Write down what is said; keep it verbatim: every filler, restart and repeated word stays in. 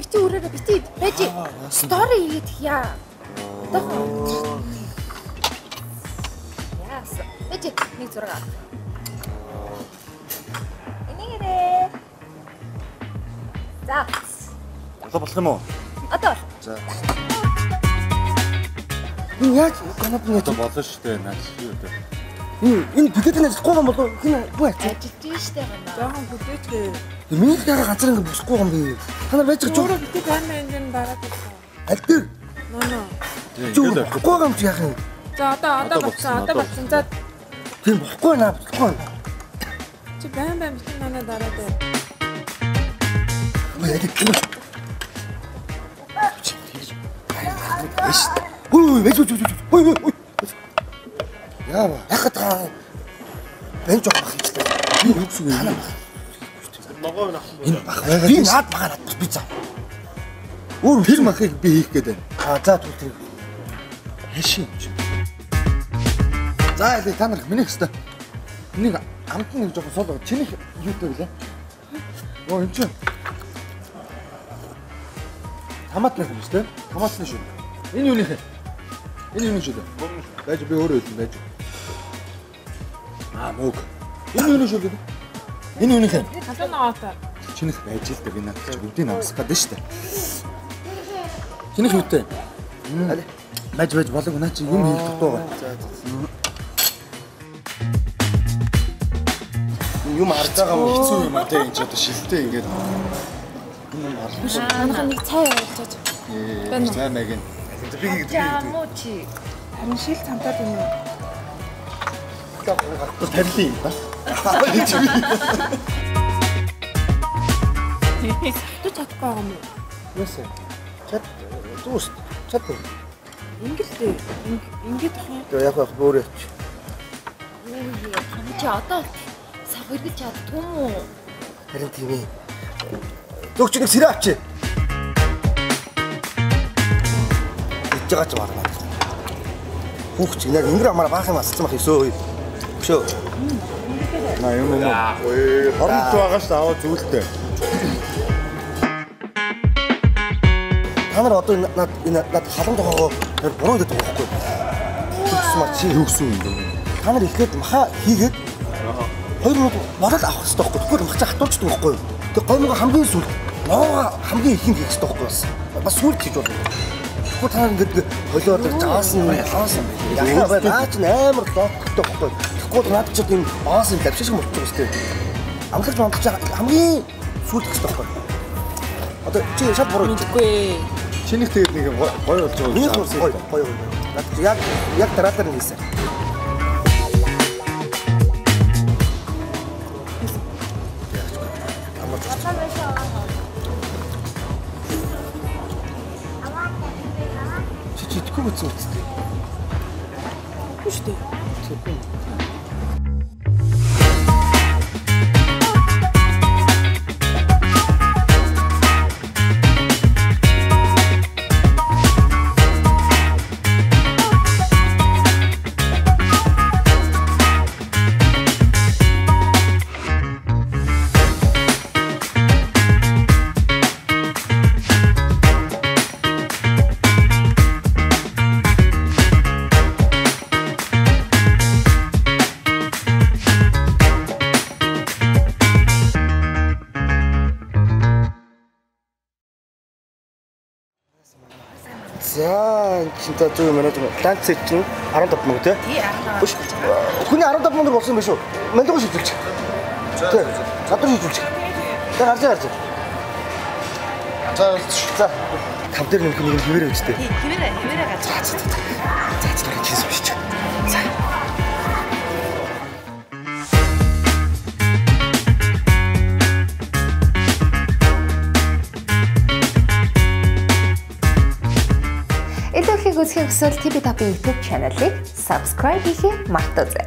бити өрөөрэй бити. Байж. Стори хийгээд яа. Яас. Байж нэг зураг. Энийгээрээ. За. Одоо болох юм уу? Одоо. За. Яг канап нь одоо болно шүү дээ. Наад юу дээ. Энэ бидэдэн ажиллахгүй юм болов хин бүү ач. Ажилтсан штэ гана. Жохон хөдөөч. Миний дараа газар ингэ босхгүй юм би. Та нар байж байгаа ч өөрөө битээ байна энэ дэр дараад ирсэн. аль дээр? Ноо ноо. Чүү бохгүй юм чи яах юм? За одоо одоо болсон одоо болсон. За тийм бохгүй наа бохгүй. чи байн байн битээ нанаа дараад ир. Яа гэдэг юм. Ой, байж байж байж. Ой ой ой. Яа ба. Яг та. Бэн жоох бах юм. Би юу гэсэн юм. Ногоо нахсан Энэ бах. Би наад багаад би зав. Өөр тэр махыг би хийх гээд байна. Аа за түр тэр. Хэшин. За эле та нар миний хэвээр. Энийг амт нэг жоох сол. Чиний юутай вэ? Оо энэ чинь. Томат нэг юм шүү дээ. Томатны шүү. Энэ юу нэ? Энэ юу шүү дээ? Байж би өөрөө хэлсэн байж. Аа мөг. Энэ юу шүү дээ? Энэ юу нэ? хатан ногоотой. Чинийх байж л дээ би надад ч бүгдийг намсах гэдэг шүү дээ. Чинийх юутай? Байж байж болог наа чи юм хийх дутуу байна. За за. Юм харж байгаа юм хэцүү юм аа те энэ ч одоо шилтэй ингээд юм харж. Манайх нэг цай явуулж. Ээ цай маяг нь. Би хийгээд За муу чи. Харин шил цамтаад юм уу? гахгүй тарилын юм да. Хитэ чадахгүй юм уу? Ясэ. Чад зүс чад. Ингэлтэй. Ингээд хаа. Тэгээ яг яг өөр яач. Ой, чи одоо сав эргэж чаддгүй юм уу? Харин тийм ээ. Зүгч ингэ сэрэ авчи. Ич байгаа ч байна. Хүүхч яг ингэр амаар баах юм асцсан бах ёсоо. Өшөө. На юм уу? Ой, хоромт байгаа шүү аваа зүйлтэй. Та нар одоо над энэ над халуун тоогоо буруу гэдэг байхгүй. Тэгсэн маа чи юу гэсэн юм бэ? Та нар ихэд маха хийгээд хоёр минут бодол авах хэрэгтэй байхгүй. Тэгвэл мах чи хатуулчихдаг байхгүй. Тэг гомго хамгийн сүлд ноо хамгийн ихэнд хийх хэрэгтэй байхгүй бас. Бас сүлд хийж болно. Тэгвэл та нар ингээд холиод жаасан юм ялаас юм бэ? Яхаа бай наа чи амар локтой байхгүй. Тэгвэл над чи тийм баас юм лавшиг юм болчих шүү дээ. Амлагч амлагч хамгийн сүлд хийх хэрэгтэй байхгүй. Одоо чи шат буруу Мэдгүй. Чинийх тэгээд нэг гоё болж байгаа. Миний хурц гоё гоё. Над яг яг дараалал нь хийсэн. Чи чи итгэв үгүй үстэй. Биш үү? За чинта зөв менежмент танц чинь арван таван мянга тий. Тий аа. Биш. Хүний арван таван мянга болсон юм биш үү? Мандагуу шийдүүлчих. Тий. Гадар шийдүүлчих. За харж харж. За за. Тав дээр нэг нэг хിവэрэ үстэй. Тий, хിവэрэ, хിവэрэ гаж. За за за. За за чи сууч. За. Эдгээр үзэх хүсвэл T V Top YouTube channel-ыг subscribe хийхээ мартаоцай.